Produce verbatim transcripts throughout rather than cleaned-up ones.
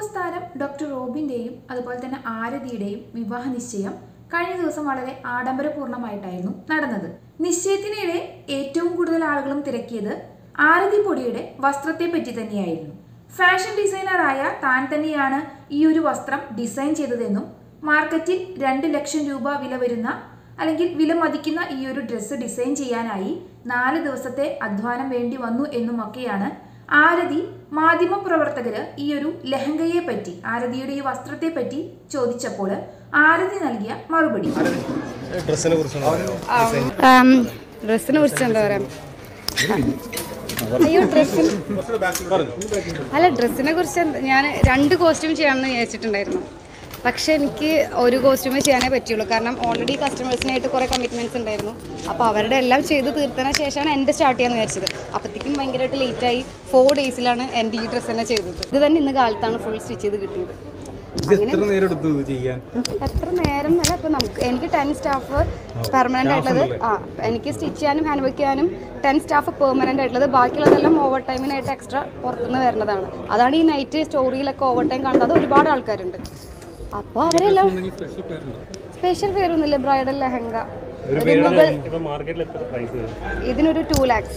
Boss താരം doctor റോബിന്റെയും അതുപോലെ തന്നെ ആരതിയുടെയും വിവാഹ നിശ്ചയം കഴിഞ്ഞ ദിവസം വളരെ ആഡംബരപൂർണ്ണമായിട്ടായിരുന്നു നടന്നത്. നിശ്ചയത്തിനിടെ ഏറ്റവും കൂടുതൽ ആളുകളും തിരക്കിയത് ആരതി പൊടിയുടെ വസ്ത്രത്തെ പറ്റി തന്നെയായിരുന്നു. ഫാഷൻ ഡിസൈനറായ താൻ തന്നെയാണ് ഈ ഒരു വസ്ത്രം ഡിസൈൻ ചെയ്തതെന്നും മാർക്കറ്റിൽ രണ്ട് ലക്ഷം രൂപ വില വരുന്ന അല്ലെങ്കിൽ വില മതിക്കുന്ന ഈ ഒരു ഡ്രസ്സ് ഡിസൈൻ ചെയ്യാനായി നാല് ദിവസത്തെ അധ്വാനം വേണ്ടി വന്നു എന്നുമൊക്കെയാണ് ആരതി മാധ്യമ പ്രവർത്തകര് ഈ ഒരു ലെഹങ്കയെ പറ്റി, ആരതിയുടെ ഈ വസ്ത്രത്തെ പറ്റി ചോദിച്ചപ്പോൾ ആരതി നൽകിയ മറുപടി. ഡ്രസ്സിനെ കുറിച്ച് എന്താ പറയാ, അയ്യോ ഡ്രസ്സിന് അല്ല ഡ്രസ്സിനെ കുറിച്ച് ഞാൻ രണ്ട് കോസ്റ്റ്യൂം ചെയ്യാമെന്ന് വിചാരിച്ചിട്ടുണ്ടായിരുന്നു. പക്ഷെ എനിക്ക് ഒരു കോസ്റ്റ്യൂമേ ചെയ്യാനേ പറ്റുള്ളൂ. കാരണം ഓൾറെഡി കസ്റ്റമേഴ്സിനായിട്ട് കുറേ കമ്മിറ്റ്മെൻറ്റ്സ് ഉണ്ടായിരുന്നു. അപ്പോൾ അവരുടെ എല്ലാം ചെയ്ത് തീർത്തതിന് ശേഷമാണ് എൻ്റെ സ്റ്റാർട്ട് ചെയ്യാമെന്ന് വിചാരിച്ചത്. അപ്പോഴത്തേക്കും ഭയങ്കരമായിട്ട് ലേറ്റായി. ഫോർ ഡേയ്സിലാണ് എൻ്റെ ഈ ഡ്രസ്സ് തന്നെ ചെയ്തത്. ഇത് തന്നെ ഇന്ന് കാലത്താണ് ഫുൾ സ്റ്റിച്ച് ചെയ്ത് കിട്ടിയത്. എത്ര നേരം എന്നല്ല, ഇപ്പം നമുക്ക് എനിക്ക് ടെൻ സ്റ്റാഫ് പെർമനൻ്റ് ആയിട്ടുള്ളത്, ആ എനിക്ക് സ്റ്റിച്ച് ചെയ്യാനും ഹാൻഡ് വർക്ക് ചെയ്യാനും ടെൻ സ്റ്റാഫ് പെർമനൻ്റ് ആയിട്ടുള്ളത്. ബാക്കിയുള്ളതെല്ലാം ഓവർ ടൈമിനായിട്ട് എക്സ്ട്രാ പുറത്തുനിന്ന് വരുന്നതാണ്. അതാണ് ഈ നൈറ്റ് സ്റ്റോറിയിലൊക്കെ ഓവർ ടൈം കാണുന്നത്. ഒരുപാട് ആൾക്കാരുണ്ട്. അപ്പോൾ അവരെല്ലാം സ്പെഷ്യൽ പേരൊന്നുമില്ല. ബ്രൈഡൽ ലെഹങ്ക ഇതിനൊരു ടു ലാക്സ്.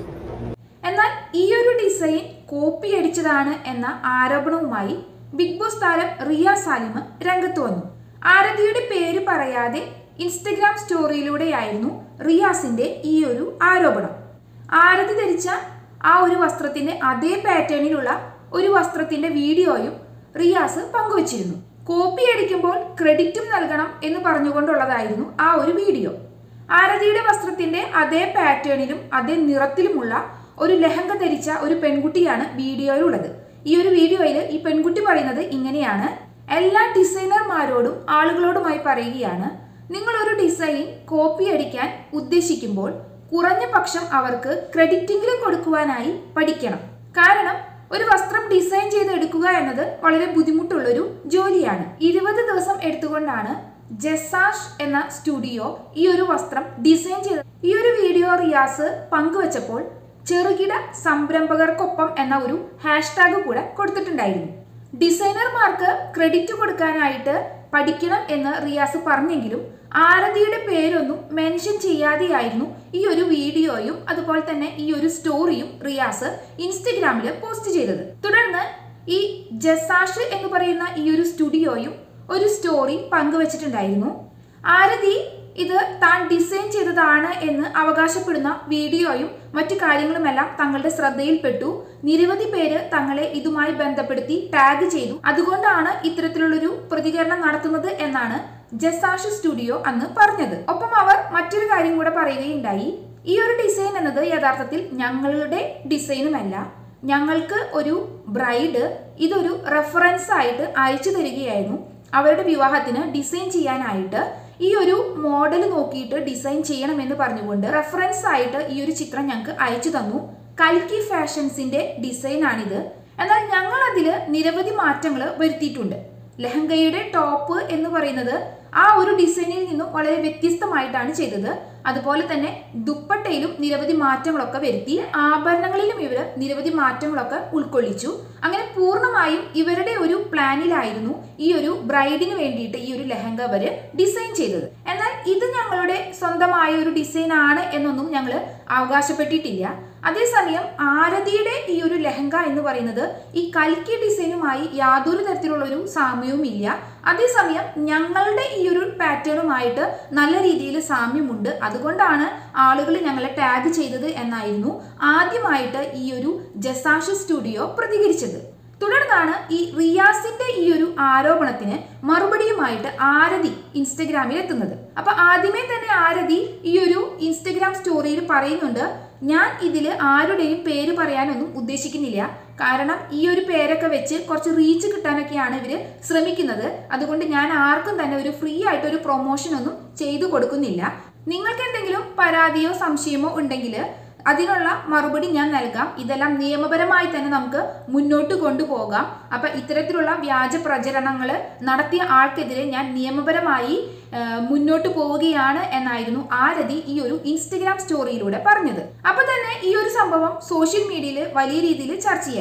എന്നാൽ ഈ ഒരു ഡിസൈൻ കോപ്പി അടിച്ചതാണ് എന്ന ആരോപണവുമായി ബിഗ് ബോസ് താരം റിയാസ് സാലിം രംഗത്ത് വന്നു. ആരതിയുടെ പേര് പറയാതെ ഇൻസ്റ്റഗ്രാം സ്റ്റോറിയിലൂടെയായിരുന്നു റിയാസിന്റെ ഈ ഒരു ആരോപണം. ആരതി ധരിച്ച ആ ഒരു വസ്ത്രത്തിന്റെ അതേ പാറ്റേണിലുള്ള ഒരു വസ്ത്രത്തിന്റെ വീഡിയോയും റിയാസ് പങ്കുവച്ചിരുന്നു. കോപ്പി അടിക്കുമ്പോൾ ക്രെഡിറ്റും നൽകണം എന്ന് പറഞ്ഞുകൊണ്ടുള്ളതായിരുന്നു ആ ഒരു വീഡിയോ. ആരതിയുടെ വസ്ത്രത്തിന്റെ അതേ പാറ്റേണിലും അതേ നിറത്തിലുമുള്ള ഒരു ലെഹങ്ക ധരിച്ച ഒരു പെൺകുട്ടിയാണ് വീഡിയോയിലുള്ളത്. ഈ ഒരു വീഡിയോയിൽ ഈ പെൺകുട്ടി പറയുന്നത് ഇങ്ങനെയാണ്: എല്ലാ ഡിസൈനർമാരോടും ആളുകളോടുമായി പറയുകയാണ്, നിങ്ങളൊരു ഡിസൈൻ കോപ്പി അടിക്കാൻ ഉദ്ദേശിക്കുമ്പോൾ കുറഞ്ഞ പക്ഷം അവർക്ക് ക്രെഡിറ്റെങ്കിലും കൊടുക്കുവാനായി പഠിക്കണം. കാരണം ഒരു വസ്ത്രം ഡിസൈൻ ചെയ്ത് എടുക്കുക എന്നത് വളരെ ബുദ്ധിമുട്ടുള്ളൊരു ജോലിയാണ്. ഇരുപത് ദിവസം എടുത്തുകൊണ്ടാണ് ജസാഷ് എന്ന സ്റ്റുഡിയോ ഈ ഒരു വസ്ത്രം ഡിസൈൻ ചെയ്തത്. ഈ ഒരു വീഡിയോ റിയാസ് പങ്കുവച്ചപ്പോൾ ചെറുകിട സംരംഭകർക്കൊപ്പം എന്ന ഒരു ഹാഷ്ടാഗ് കൂടെ കൊടുത്തിട്ടുണ്ടായിരുന്നു. ഡിസൈനർമാർക്ക് ക്രെഡിറ്റ് കൊടുക്കാനായിട്ട് പഠിക്കണം എന്ന് റിയാസ് പറഞ്ഞെങ്കിലും ആരതിയുടെ പേരൊന്നും മെൻഷൻ ചെയ്യാതെയായിരുന്നു ഈ ഒരു വീഡിയോയും അതുപോലെ തന്നെ ഈ ഒരു സ്റ്റോറിയും റിയാസ് ഇൻസ്റ്റഗ്രാമിൽ പോസ്റ്റ് ചെയ്തത്. തുടർന്ന് ഈ ജസാഷ് എന്ന് പറയുന്ന ഈ ഒരു സ്റ്റുഡിയോയും ഒരു സ്റ്റോറി പങ്കുവച്ചിട്ടുണ്ടായിരുന്നു. ആരതി ഇത് താൻ ഡിസൈൻ ചെയ്തതാണ് എന്ന് അവകാശപ്പെടുന്ന വീഡിയോയും മറ്റു കാര്യങ്ങളുമെല്ലാം തങ്ങളുടെ ശ്രദ്ധയിൽപ്പെട്ടു. നിരവധി പേര് തങ്ങളെ ഇതുമായി ബന്ധപ്പെടുത്തി ടാഗ് ചെയ്തു. അതുകൊണ്ടാണ് ഇത്തരത്തിലുള്ളൊരു പ്രതികരണം നടത്തുന്നത് എന്നാണ് ജസാഷ് സ്റ്റുഡിയോ അന്ന് പറഞ്ഞത്. ഒപ്പം അവർ മറ്റൊരു കാര്യം കൂടെ പറയുകയുണ്ടായി. ഈ ഒരു ഡിസൈൻ എന്നത് യഥാർത്ഥത്തിൽ ഞങ്ങളുടെ ഡിസൈനുമല്ല, ഞങ്ങൾക്ക് ഒരു ബ്രൈഡ് ഇതൊരു റെഫറൻസ് ആയിട്ട് അയച്ചു തരികയായിരുന്നു. അവരുടെ വിവാഹത്തിന് ഡിസൈൻ ചെയ്യാനായിട്ട് ഈ ഒരു മോഡൽ നോക്കിയിട്ട് ഡിസൈൻ ചെയ്യണമെന്ന് പറഞ്ഞുകൊണ്ട് റെഫറൻസ് ആയിട്ട് ഈ ഒരു ചിത്രം ഞങ്ങൾക്ക് അയച്ചു തന്നു. കൽക്കി ഫാഷൻസിന്റെ ഡിസൈനാണിത്. എന്നാൽ ഞങ്ങൾ അതിൽ നിരവധി മാറ്റങ്ങൾ വരുത്തിയിട്ടുണ്ട്. ലെഹങ്കയുടെ ടോപ്പ് എന്ന് പറയുന്നത് ആ ഒരു ഡിസൈനിൽ നിന്നും വളരെ വ്യത്യസ്തമായിട്ടാണ് ചെയ്തത്. അതുപോലെ തന്നെ ദുപ്പട്ടയിലും നിരവധി മാറ്റങ്ങളൊക്കെ വരുത്തി. ആഭരണങ്ങളിലും ഇവർ നിരവധി മാറ്റങ്ങളൊക്കെ ഉൾക്കൊള്ളിച്ചു. അങ്ങനെ പൂർണ്ണമായും ഇവരുടെ ഒരു പ്ലാനിലായിരുന്നു ഈ ഒരു ബ്രൈഡിന് വേണ്ടിയിട്ട് ഈ ഒരു ലെഹങ്ക അവര് ഡിസൈൻ ചെയ്തത്. എന്നാൽ ഇത് ഞങ്ങളുടെ സ്വന്തമായ ഒരു ഡിസൈൻ ആണ് എന്നൊന്നും ഞങ്ങൾ അവകാശപ്പെട്ടിട്ടില്ല. അതേസമയം ആരതിയുടെ ഈ ഒരു ലെഹങ്ക എന്ന് പറയുന്നത് ഈ കൽക്കി ഡിസൈനുമായി യാതൊരു തരത്തിലുള്ള ഒരു സാമ്യവും ഇല്ല. അതേസമയം ഞങ്ങളുടെ ഈ ഒരു പാറ്റേണുമായിട്ട് നല്ല രീതിയിൽ സാമ്യമുണ്ട്. അതുകൊണ്ടാണ് ആളുകൾ ഞങ്ങളെ ടാഗ് ചെയ്തത് എന്നായിരുന്നു ആദ്യമായിട്ട് ഈ ഒരു ജസാഷ് സ്റ്റുഡിയോ പ്രതികരിച്ചത്. തുടർന്നാണ് ഈ റിയാസിന്റെ ഈ ഒരു ആരോപണത്തിന് മറുപടിയുമായിട്ട് ആരതി ഇൻസ്റ്റഗ്രാമിൽ എത്തുന്നത്. അപ്പൊ ആദ്യമേ തന്നെ ആരതി ഈ ഒരു ഇൻസ്റ്റഗ്രാം സ്റ്റോറിയിൽ പറയുന്നുണ്ട്, ഞാൻ ഇതിൽ ആരുടെയും പേര് പറയാനൊന്നും ഉദ്ദേശിക്കുന്നില്ല. കാരണം ഈ ഒരു പേരൊക്കെ വെച്ച് കുറച്ച് റീച്ച് കിട്ടാനൊക്കെയാണ് ഇവര് ശ്രമിക്കുന്നത്. അതുകൊണ്ട് ഞാൻ ആർക്കും തന്നെ ഒരു ഫ്രീ ആയിട്ട് ഒരു പ്രൊമോഷൻ ഒന്നും ചെയ്തു കൊടുക്കുന്നില്ല. നിങ്ങൾക്ക് എന്തെങ്കിലും പരാതിയോ സംശയമോ ഉണ്ടെങ്കിൽ അതിനുള്ള മറുപടി ഞാൻ നൽകാം. ഇതെല്ലാം നിയമപരമായി തന്നെ നമുക്ക് മുന്നോട്ട് കൊണ്ടുപോകാം. അപ്പൊ ഇത്തരത്തിലുള്ള വ്യാജ പ്രചരണങ്ങൾ നടത്തിയ ആൾക്കെതിരെ ഞാൻ നിയമപരമായി മുന്നോട്ട് പോവുകയാണ് എന്നായിരുന്നു ആരതി ഈ ഒരു ഇൻസ്റ്റഗ്രാം സ്റ്റോറിയിലൂടെ പറഞ്ഞത്. അപ്പൊ തന്നെ ഈ ഒരു സംഭവം സോഷ്യൽ മീഡിയയിൽ വലിയ രീതിയിൽ ചർച്ചയായി.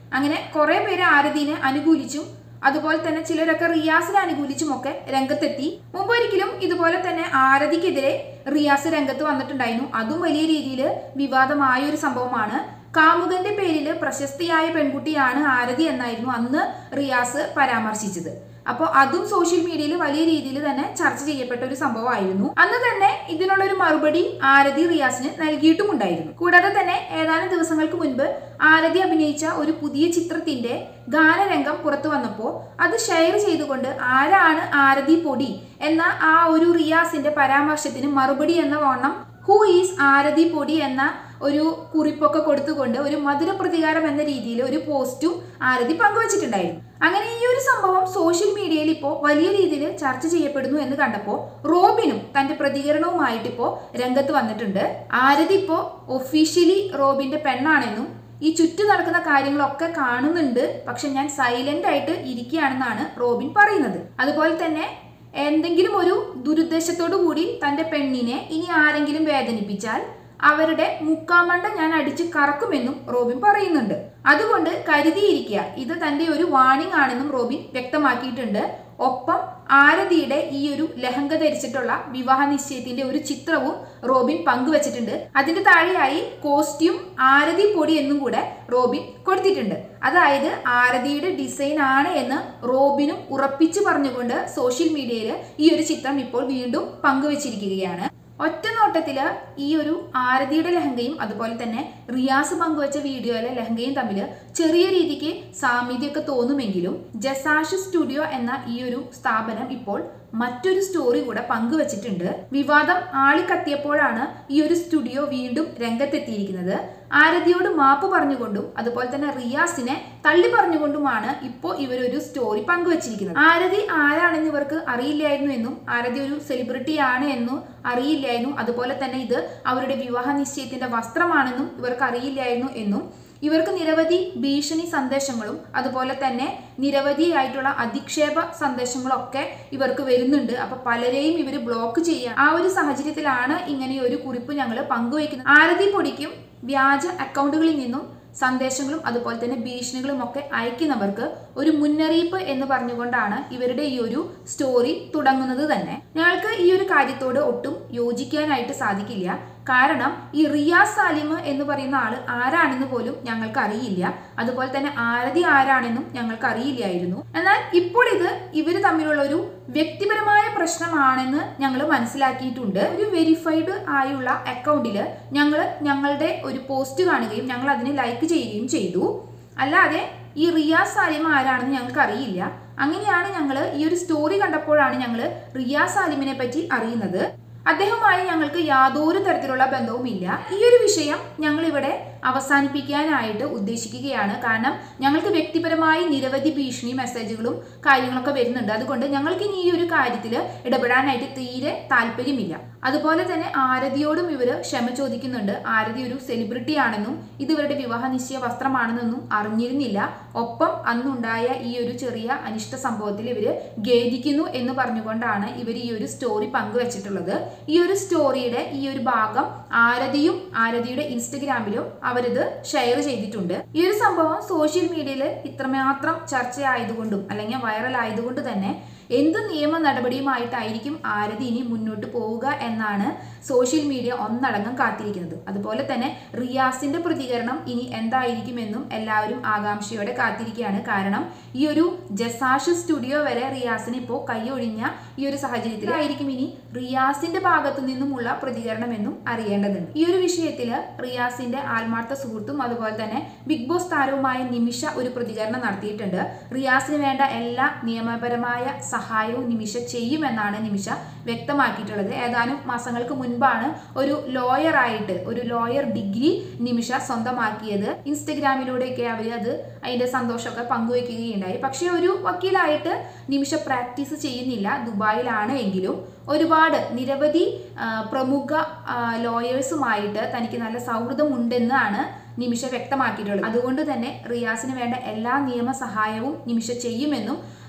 അങ്ങനെ കുറെ പേര് ആരതിനെ അനുകൂലിച്ചും അതുപോലെ തന്നെ ചിലരൊക്കെ റിയാസിനെ അനുകൂലിച്ചും ഒക്കെ രംഗത്തെത്തി. മുമ്പൊരിക്കലും ഇതുപോലെ തന്നെ ആരതിക്കെതിരെ റിയാസ് രംഗത്ത് വന്നിട്ടുണ്ടായിരുന്നു. അതും വലിയ രീതിയിൽ വിവാദമായ ഒരു സംഭവമാണ്. കാമുകന്റെ പേരിൽ പ്രശസ്തിയായ പെൺകുട്ടിയാണ് ആരതി എന്നായിരുന്നു അന്ന് റിയാസ് പരാമർശിച്ചത്. അപ്പോൾ അതും സോഷ്യൽ മീഡിയയിൽ വലിയ രീതിയിൽ തന്നെ ചർച്ച ചെയ്യപ്പെട്ട ഒരു സംഭവമായിരുന്നു. അന്ന് തന്നെ ഇതിനുള്ളൊരു മറുപടി ആരതി റിയാസിന് നൽകിയിട്ടുമുണ്ടായിരുന്നു. കൂടാതെ തന്നെ ഏതാനും ദിവസങ്ങൾക്ക് മുൻപ് ആരതി അഭിനയിച്ച ഒരു പുതിയ ചിത്രത്തിന്റെ ഗാനരംഗം പുറത്തു വന്നപ്പോൾ അത് ഷെയർ ചെയ്തുകൊണ്ട് ആരാണ് ആരതി പൊടി എന്ന ആ ഒരു റിയാസിന്റെ പരാമർശത്തിന് മറുപടി എന്ന വണ്ണം ഹൂ ഈസ് ആരതി പൊടി എന്ന ഒരു കുറിപ്പൊക്കെ കൊടുത്തുകൊണ്ട് ഒരു മധുര പ്രതികാരം എന്ന രീതിയിൽ ഒരു പോസ്റ്റും ആരതി പങ്കുവച്ചിട്ടുണ്ടായിരുന്നു. അങ്ങനെ ഈ ഒരു സംഭവം സോഷ്യൽ മീഡിയയിൽ ഇപ്പോൾ വലിയ രീതിയിൽ ചർച്ച ചെയ്യപ്പെടുന്നു എന്ന് കണ്ടപ്പോൾ റോബിനും തന്റെ പ്രതികരണവുമായിട്ട് ഇപ്പോൾ രംഗത്ത് വന്നിട്ടുണ്ട്. ആരതി ഇപ്പോൾ ഒഫീഷ്യലി റോബിന്റെ പെണ്ണാണെന്നും ഈ ചുറ്റും നടക്കുന്ന കാര്യങ്ങളൊക്കെ കാണുന്നുണ്ട്, പക്ഷെ ഞാൻ സൈലന്റ് ആയിട്ട് ഇരിക്കുകയാണെന്നാണ് റോബിൻ പറയുന്നത്. അതുപോലെ തന്നെ എന്തെങ്കിലും ഒരു ദുരുദ്ദേശത്തോടു കൂടി തന്റെ പെണ്ണിനെ ഇനി ആരെങ്കിലും വേദനിപ്പിച്ചാൽ അവരുടെ മുക്കാമണ്ട ഞാൻ അടിച്ച് കറക്കുമെന്നും റോബിൻ പറയുന്നുണ്ട്. അതുകൊണ്ട് കരുതിയിരിക്കുക, ഇത് തന്റെ ഒരു വാണിംഗ് ആണെന്നും റോബിൻ വ്യക്തമാക്കിയിട്ടുണ്ട്. ഒപ്പം ആരതിയുടെ ഈ ഒരു ലഹങ്ക ധരിച്ചിട്ടുള്ള വിവാഹ നിശ്ചയത്തിന്റെ ഒരു ചിത്രവും റോബിൻ പങ്കുവച്ചിട്ടുണ്ട്. അതിന്റെ താഴെയായി കോസ്റ്റ്യൂം ആരതി പൊടി എന്നും കൂടെ റോബിൻ കൊടുത്തിട്ടുണ്ട്. അതായത് ആരതിയുടെ ഡിസൈൻ ആണ് എന്ന് റോബിനും ഉറപ്പിച്ചു പറഞ്ഞുകൊണ്ട് സോഷ്യൽ മീഡിയയിൽ ഈ ഒരു ചിത്രം ഇപ്പോൾ വീണ്ടും പങ്കുവച്ചിരിക്കുകയാണ്. ഒറ്റ നോട്ടത്തില് ഈ ഒരു ആരതിയുടെ ലഹങ്കയും അതുപോലെ തന്നെ റിയാസ് പങ്കുവച്ച വീഡിയോയിലെ ലഹങ്കയും തമ്മിൽ ചെറിയ രീതിക്ക് സാമ്യതയൊക്കെ തോന്നുമെങ്കിലും ജസാഷ് സ്റ്റുഡിയോ എന്ന ഈ ഒരു സ്ഥാപനം ഇപ്പോൾ മറ്റൊരു സ്റ്റോറി കൂടെ പങ്കുവച്ചിട്ടുണ്ട്. വിവാദം ആളിക്കത്തിയപ്പോഴാണ് ഈ ഒരു സ്റ്റുഡിയോ വീണ്ടും രംഗത്തെത്തിയിരിക്കുന്നത്. ആരതിയോട് മാപ്പ് പറഞ്ഞുകൊണ്ടും അതുപോലെ തന്നെ റിയാസിനെ തള്ളി പറഞ്ഞുകൊണ്ടുമാണ് ഇപ്പോൾ ഇവരൊരു സ്റ്റോറി പങ്കുവച്ചിരിക്കുന്നത്. ആരതി ആരാണെന്ന് ഇവർക്ക് അറിയില്ലായിരുന്നു എന്നും ആരതി ഒരു സെലിബ്രിറ്റി ആണ് എന്നും അറിയില്ലായിരുന്നു. അതുപോലെ തന്നെ ഇത് അവരുടെ വിവാഹ നിശ്ചയത്തിന്റെ വസ്ത്രമാണെന്നും ഇവർക്ക് അറിയില്ലായിരുന്നു എന്നും ഇവർക്ക് നിരവധി ഭീഷണി സന്ദേശങ്ങളും അതുപോലെ തന്നെ നിരവധിയായിട്ടുള്ള അധിക്ഷേപ സന്ദേശങ്ങളൊക്കെ ഇവർക്ക് വരുന്നുണ്ട്. അപ്പൊ പലരെയും ഇവർ ബ്ലോക്ക് ചെയ്യാൻ ആ ഒരു സാഹചര്യത്തിലാണ് ഇങ്ങനെ ഒരു കുറിപ്പ് ഞങ്ങൾ പങ്കുവയ്ക്കുന്നത്. ആരതി പൊടിക്കും വ്യാജ അക്കൗണ്ടുകളിൽ നിന്നും സന്ദേശങ്ങളും അതുപോലെ തന്നെ ഭീഷണികളും ഒക്കെ അയക്കുന്നവർക്ക് ഒരു മുന്നറിയിപ്പ് എന്ന് പറഞ്ഞുകൊണ്ടാണ് ഇവരുടെ ഈ ഒരു സ്റ്റോറി തുടങ്ങുന്നത് തന്നെ. ഞങ്ങൾക്ക് ഈ ഒരു കാര്യത്തോട് ഒട്ടും യോജിക്കാനായിട്ട് സാധിക്കില്ല. കാരണം ഈ റിയാസ് സാലിം എന്ന് പറയുന്ന ആള് ആരാണെന്ന് പോലും ഞങ്ങൾക്ക് അറിയില്ല. അതുപോലെ തന്നെ ആരതി ആരാണെന്നും ഞങ്ങൾക്ക് അറിയില്ലായിരുന്നു. എന്നാൽ ഇപ്പോൾ ഇത് ഇവര് തമ്മിലുള്ള ഒരു വ്യക്തിപരമായ പ്രശ്നമാണെന്ന് ഞങ്ങൾ മനസ്സിലാക്കിയിട്ടുണ്ട്. ഒരു വെരിഫൈഡ് ആയുള്ള അക്കൗണ്ടിൽ ഞങ്ങൾ ഞങ്ങളുടെ ഒരു പോസ്റ്റ് കാണുകയും ഞങ്ങൾ അതിനെ ലൈക്ക് ചെയ്യുകയും ചെയ്തു. അല്ലാതെ ഈ റിയാസ് സാലിം ആരാണെന്ന് ഞങ്ങൾക്ക് അറിയില്ല. അങ്ങനെയാണ് ഞങ്ങൾ ഈ ഒരു സ്റ്റോറി കണ്ടപ്പോഴാണ് ഞങ്ങൾ റിയാസ് സാലിമിനെ പറ്റി അറിയുന്നത്. അദ്ദേഹവുമായി ഞങ്ങൾക്ക് യാതൊരു തരത്തിലുള്ള ബന്ധവുമില്ല. ഈ ഒരു വിഷയം ഞങ്ങൾ ഇവിടെ അവസാനിപ്പിക്കാനായിട്ട് ഉദ്ദേശിക്കുകയാണ്. കാരണം ഞങ്ങൾക്ക് വ്യക്തിപരമായി നിരവധി ഭീഷണി മെസ്സേജുകളും കാര്യങ്ങളൊക്കെ വരുന്നുണ്ട്. അതുകൊണ്ട് ഞങ്ങൾക്ക് ഇനി ഈ ഒരു കാര്യത്തിൽ ഇടപെടാനായിട്ട് തീരെ താല്പര്യമില്ല. അതുപോലെ തന്നെ ആരതിയോടും ഇവർ ക്ഷമ ചോദിക്കുന്നുണ്ട്. ആരതി ഒരു സെലിബ്രിറ്റി ആണെന്നും ഇത് ഇവരുടെ വിവാഹ നിശ്ചയ വസ്ത്രമാണെന്നൊന്നും അറിഞ്ഞിരുന്നില്ല. ഒപ്പം അന്നുണ്ടായ ഈ ഒരു ചെറിയ അനിഷ്ട സംഭവത്തിൽ ഇവർ ഖേദിക്കുന്നു എന്ന് പറഞ്ഞുകൊണ്ടാണ് ഇവർ ഈ ഒരു സ്റ്റോറി പങ്കുവച്ചിട്ടുള്ളത്. ഈ ഒരു സ്റ്റോറിയുടെ ഈ ഒരു ഭാഗം ആരതിയും ആരതിയുടെ ഇൻസ്റ്റഗ്രാമിലും അവരിത് ഷെയർ ചെയ്തിട്ടുണ്ട്. ഈ ഒരു സംഭവം സോഷ്യൽ മീഡിയയിൽ ഇത്രമാത്രം ചർച്ചയായതുകൊണ്ടും അല്ലെങ്കിൽ വൈറൽ ആയതുകൊണ്ട് തന്നെ എന്ത് നിയമ നടപടിയുമായിട്ടായിരിക്കും ആരതി ഇനി മുന്നോട്ട് പോവുക എന്നാണ് സോഷ്യൽ മീഡിയ ഒന്നടങ്കം കാത്തിരിക്കുന്നത്. അതുപോലെ തന്നെ റിയാസിന്റെ പ്രതികരണം ഇനി എന്തായിരിക്കുമെന്നും എല്ലാവരും ആകാംക്ഷയോടെ കാത്തിരിക്കുകയാണ്. കാരണം ഈ ഒരു ജസാഷ് സ്റ്റുഡിയോ വരെ റിയാസിന് ഇപ്പോൾ കൈയൊഴിഞ്ഞ ഈ ഒരു സാഹചര്യത്തിലായിരിക്കും ഇനി റിയാസിന്റെ ഭാഗത്തു നിന്നുമുള്ള പ്രതികരണം എന്നും അറിയേണ്ടതുണ്ട്. ഈ ഒരു വിഷയത്തിൽ റിയാസിന്റെ ആത്മാർത്ഥ സുഹൃത്തും അതുപോലെ തന്നെ ബിഗ് ബോസ് താരവുമായ നിമിഷ ഒരു പ്രതികരണം നടത്തിയിട്ടുണ്ട്. റിയാസിന് വേണ്ട എല്ലാ നിയമപരമായ സഹായവും നിമിഷ ചെയ്യുമെന്നാണ് നിമിഷ വ്യക്തമാക്കിയിട്ടുള്ളത്. ഏതാനും മാസങ്ങൾക്ക് മുൻപാണ് ഒരു ലോയർ ആയിട്ട് ഒരു ലോയർ ഡിഗ്രി നിമിഷ സ്വന്തമാക്കിയത്. ഇൻസ്റ്റഗ്രാമിലൂടെയൊക്കെ അവർ അത് അതിന്റെ സന്തോഷമൊക്കെ പങ്കുവെക്കുകയുണ്ടായി. പക്ഷേ ഒരു വക്കീലായിട്ട് നിമിഷ പ്രാക്ടീസ് ചെയ്യുന്നില്ല, ദുബായിലാണ്. എങ്കിലും ഒരുപാട് നിരവധി പ്രമുഖ ലോയേഴ്സുമായിട്ട് തനിക്ക് നല്ല സൗഹൃദമുണ്ടെന്നാണ് നിമിഷ വ്യക്തമാക്കിയിട്ടുള്ളത്. അതുകൊണ്ട് തന്നെ റിയാസിന് വേണ്ട എല്ലാ നിയമസഹായവും നിമിഷ ചെയ്യുമെന്നും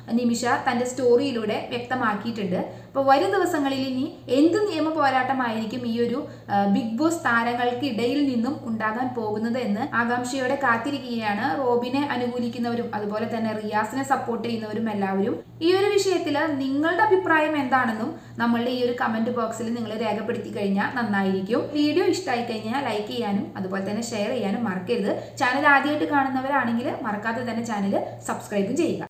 നിമിഷ തന്റെ സ്റ്റോറിയിലൂടെ വ്യക്തമാക്കിയിട്ടുണ്ട്. അപ്പോൾ വരും ദിവസങ്ങളിൽ ഇനി എന്ത് നിയമ പോരാട്ടമായിരിക്കും ഈ ഒരു ബിഗ് ബോസ് താരങ്ങൾക്കിടയിൽ നിന്നും ഉണ്ടാകാൻ പോകുന്നത് എന്ന് ആകാംക്ഷയോടെ കാത്തിരിക്കുകയാണ് റോബിനെ അനുകൂലിക്കുന്നവരും അതുപോലെ തന്നെ റിയാസിനെ സപ്പോർട്ട് ചെയ്യുന്നവരും എല്ലാവരും. ഈ ഒരു വിഷയത്തിൽ നിങ്ങളുടെ അഭിപ്രായം എന്താണെന്നും നമ്മളുടെ ഈ ഒരു കമന്റ് ബോക്സിൽ നിങ്ങൾ രേഖപ്പെടുത്തി കഴിഞ്ഞാൽ നന്നായിരിക്കും. വീഡിയോ ഇഷ്ടമായി കഴിഞ്ഞാൽ ലൈക്ക് ചെയ്യാനും അതുപോലെ തന്നെ ഷെയർ ചെയ്യാനും മറക്കരുത്. ചാനൽ ആദ്യമായിട്ട് കാണുന്നവരാണെങ്കിൽ മറക്കാതെ തന്നെ ചാനൽ സബ്സ്ക്രൈബും ചെയ്യുക.